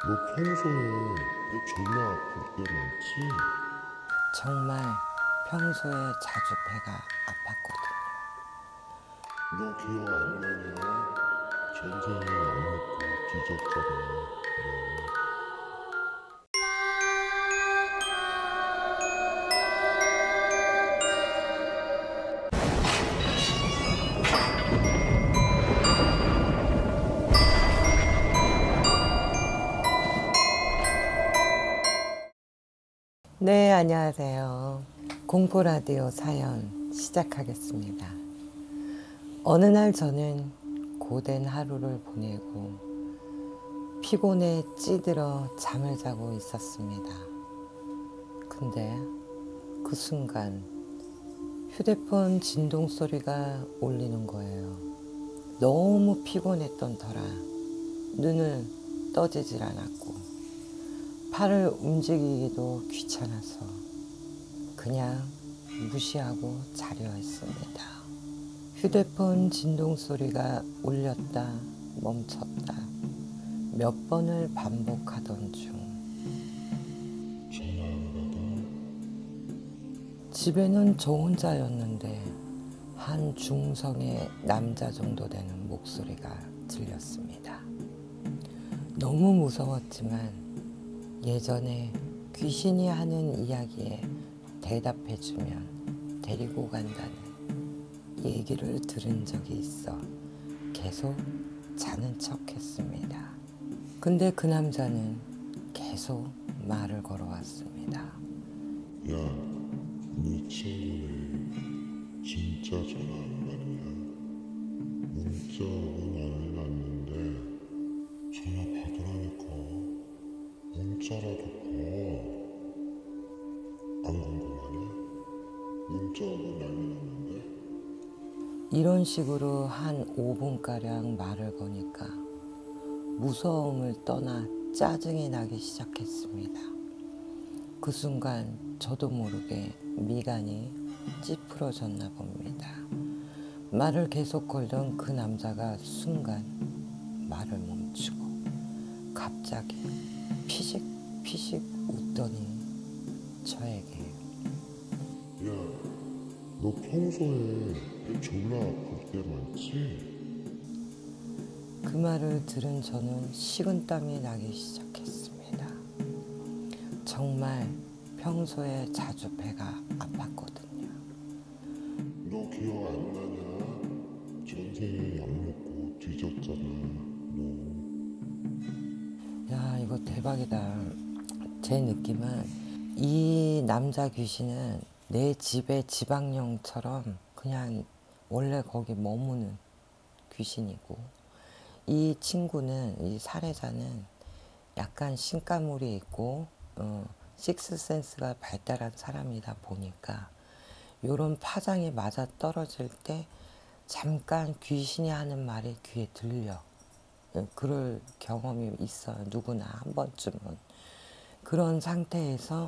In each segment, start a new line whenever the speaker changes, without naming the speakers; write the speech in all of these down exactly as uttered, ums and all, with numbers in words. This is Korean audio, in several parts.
너 평소에 왜 졸라 아플 때 많지?
정말 평소에 자주 배가 아팠거든요.
너 기억 안 나냐? 전생에 약 먹고 뒤졌잖아. 너.
네, 안녕하세요. 공포라디오 사연 시작하겠습니다. 어느 날 저는 고된 하루를 보내고 피곤에 찌들어 잠을 자고 있었습니다. 근데 그 순간 휴대폰 진동 소리가 울리는 거예요. 너무 피곤했던 터라 눈을 떠지질 않았고 팔을 움직이기도 귀찮아서 그냥 무시하고 자려 했습니다. 휴대폰 진동 소리가 울렸다 멈췄다 몇 번을 반복하던 중 집에는 저 혼자였는데 한 중성의 남자 정도 되는 목소리가 들렸습니다. 너무 무서웠지만 예전에 귀신이 하는 이야기에 대답해주면 데리고 간다는 얘기를 들은 적이 있어 계속 자는 척 했습니다. 근데 그 남자는 계속 말을 걸어왔습니다.
야, 네 친구네 진짜 전화 안 받냐? 문자 오고 나는 났는데 전화 받으라니까. 문자라도 봐. 안 궁금하냐? 문자 오고 난리 났는데?
이런 식으로 한 오 분가량 말을 거니까 무서움을 떠나 짜증이 나기 시작했습니다. 그 순간 저도 모르게 미간이 찌푸러졌나 봅니다. 말을 계속 걸던 그 남자가 순간 말을 멈추고 갑자기 피식 피식 웃더니 저에게
야, 너 평소에 왜 졸라 아플 때 많지?
그 말을 들은 저는 식은땀이 나기 시작했습니다. 정말 평소에 자주 배가 아팠거든요.
너 기억 안 나냐? 전생에 약 먹고 뒤졌잖아. 너.
야, 이거 대박이다. 제 느낌은 이 남자 귀신은 내 집의 지방령처럼 그냥 원래 거기 머무는 귀신이고, 이 친구는, 이 살해자는 약간 신가물이 있고 어, 식스센스가 발달한 사람이다 보니까 이런 파장이 맞아 떨어질 때 잠깐 귀신이 하는 말이 귀에 들려. 그럴 경험이 있어요. 누구나 한 번쯤은. 그런 상태에서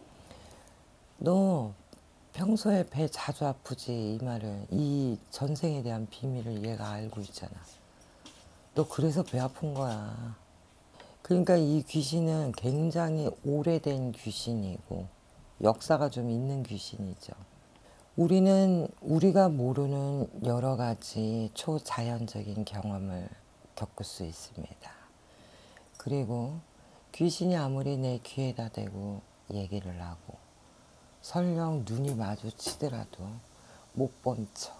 너 평소에 배 자주 아프지? 이 말을, 이 전생에 대한 비밀을 얘가 알고 있잖아. 너 그래서 배 아픈 거야. 그러니까 이 귀신은 굉장히 오래된 귀신이고 역사가 좀 있는 귀신이죠. 우리는 우리가 모르는 여러 가지 초자연적인 경험을 겪을 수 있습니다. 그리고 귀신이 아무리 내 귀에다 대고 얘기를 하고 설령 눈이 마주치더라도 못 본 척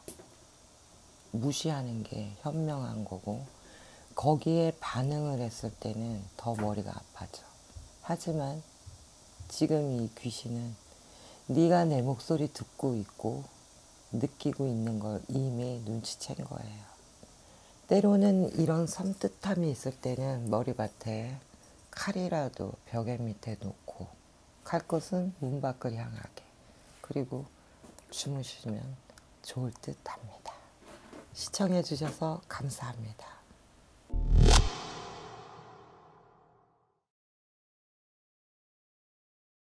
무시하는 게 현명한 거고, 거기에 반응을 했을 때는 더 머리가 아파져. 하지만 지금 이 귀신은 네가 내 목소리 듣고 있고 느끼고 있는 걸 이미 눈치챈 거예요. 때로는 이런 섬뜩함이 있을 때는 머리밭에 칼이라도 벽에 밑에 놓고 칼 것은 문 밖을 향하게, 그리고 주무시면 좋을 듯 합니다. 시청해 주셔서 감사합니다.